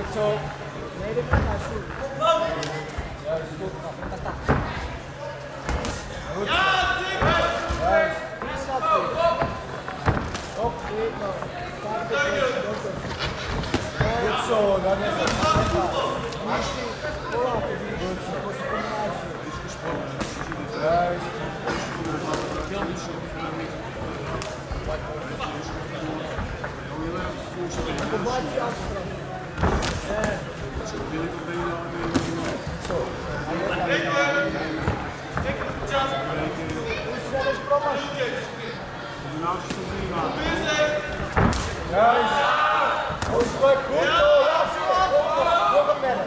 zo. Nee, dit kan nou goed. Ja, dat is goed. Ja, zeker! Juist. Die staat goed. Op, dit nog. Goed zo, dan is het. Is gesproken. Juist. Juist. Goed druk, goed zo. Nog een midden.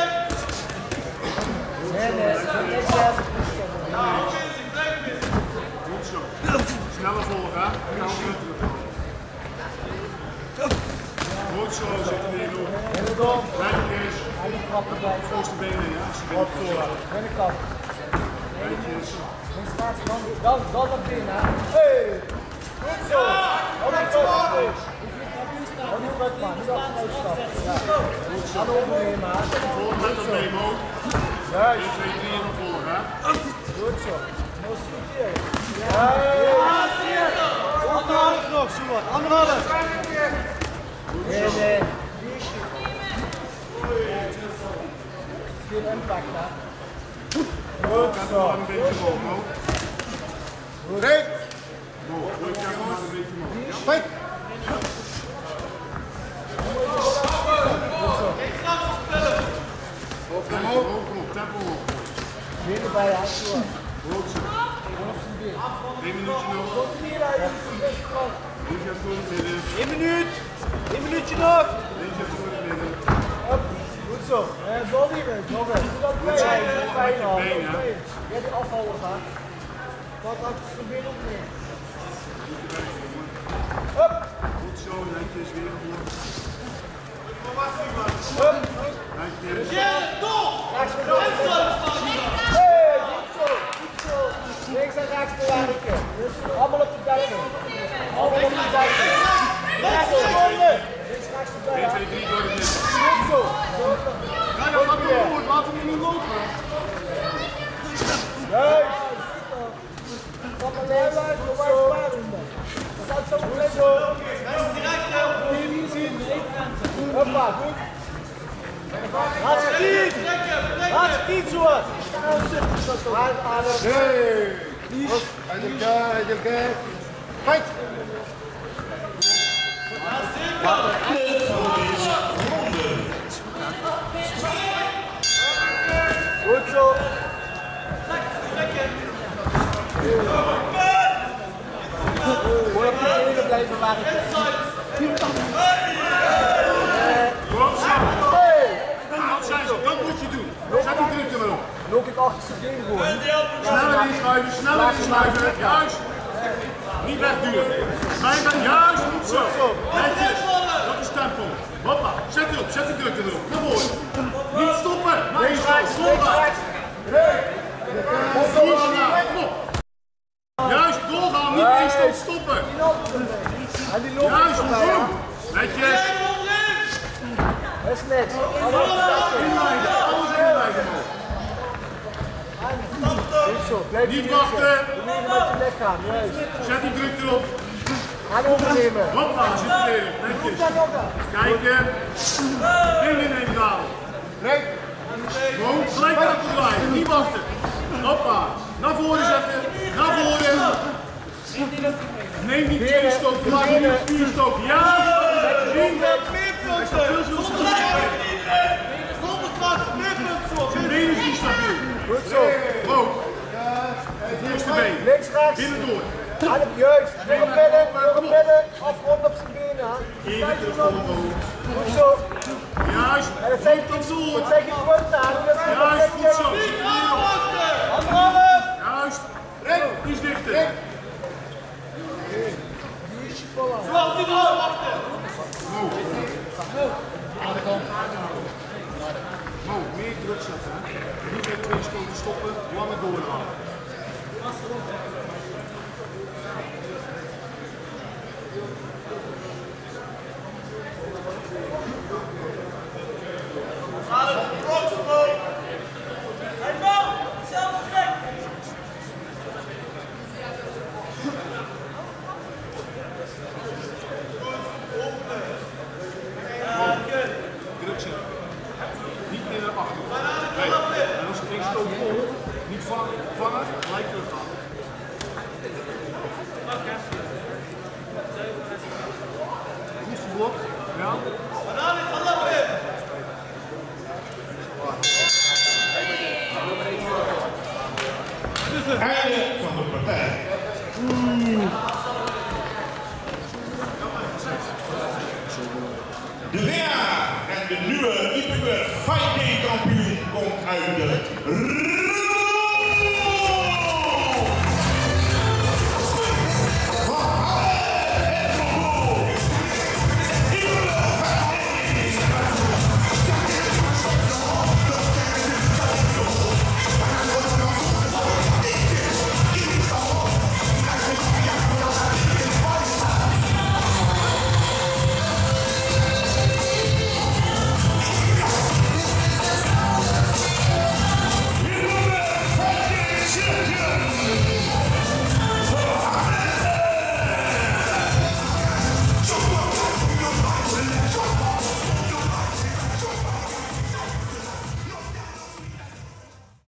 Nee, Goed zo. Sneller volgen, hè? Goed zo, zit er weer door. Rijtjes. Voorste benen, ja. Wat voor. Binnenkant. Rijtjes. Dan op binnen. Hey! Goed zo. Hou niet druk. Hou niet druk, man. Niet op de stappen. Ja. Goed zo. Alle ondernemen, maar. Volg met dat memo. Juist. 1, 2, 3 en dan volgen, hè? Goed zo. Anderhalf nog, Simon. Anderhalf. Nee. Geen impact, hè. Goed zo. Een beetje omhoog. Goed. Goed, kijk maar een beetje omhoog. Fight. Omhoog, kom op, tempo omhoog. Weer erbij, hè. Goed zo. 1 minuutje nog. Eentje even door het midden. 1 minuut. 1 minuutje nog. Eentje even door het midden. Goed zo. Zo niet meer. Nog eens. Goed zo, volg met je been, hè. Ja, die afhouden gaan. Wat had je probeer ook meer. Hup. Goed zo, handjes weer omhoog. Hup. Handjes. Rechts voor door. Hey, goed zo. Goed zo. Links en rechts bewerken. Allemaal op de duimen. Allemaal op de duimen. Rechts voor door. Links, rechts voor 1, door. 2, 3 door het midden. Goed zo. Ja, dat gaat wel goed, laten we niet lopen. Juist. Kom maar neer, kom maar klaar doen. Dat staat zo goed zo. Hoppa, goed. Laat het niet zo. Hey. Uit elkaar. Fight. Goed zo. Gewoon op de enige blijven waar ik Dat moet je doen. Zet die druk er maar op. loop ik achter zijn ding gewoon. Sneller inschuiven, sneller inschuiven. Juist. Niet wegduwen. Blijven, juist, goed zo. Netjes. Dat is tempo. Hoppa, zet erop, zet die druk erop. Naar voren. Niet stoppen. Maar niet stoppen. Doorgaan, kom op. Juist, doorgaan, niet eens tot stoppen. En die loopt Juist, erbij. boem. Netjes. Dat is net. Inleiden, alles inleiden. Goed zo, blijf Niet hier wachten. zitten. Met je lichaam, juist. Zet die druk erop. En overnemen. Hoppa, zit erin. Netjes. Kijken. Innemen halen. Nee. Gewoon gelijk aan het draaien. Niet wachten. Hoppa. Naar voren zetten. Naar voren. Neem niet 2 stoken, maar nu 4 stoken. Ja! Zijn been is niet stabiel. Goed zo. Hoog. Voorste been. Links, rechts. Binnendoor. En op juist. Nog op midden. Afrond op zijn benen. Even terug omhoog. Goed zo. Juist. En dat zijn Komt dan door. dat zijn geen punten aan. Juist, goed zo. Anderhalf. Juist. Iets dichter. Zoals die nou wachten. Mo, meer druk zetten. Niet met 2 stoten stoppen, langer doorgaan. De winnaar en de nieuwe IPW Fight Day kampioen komt uit de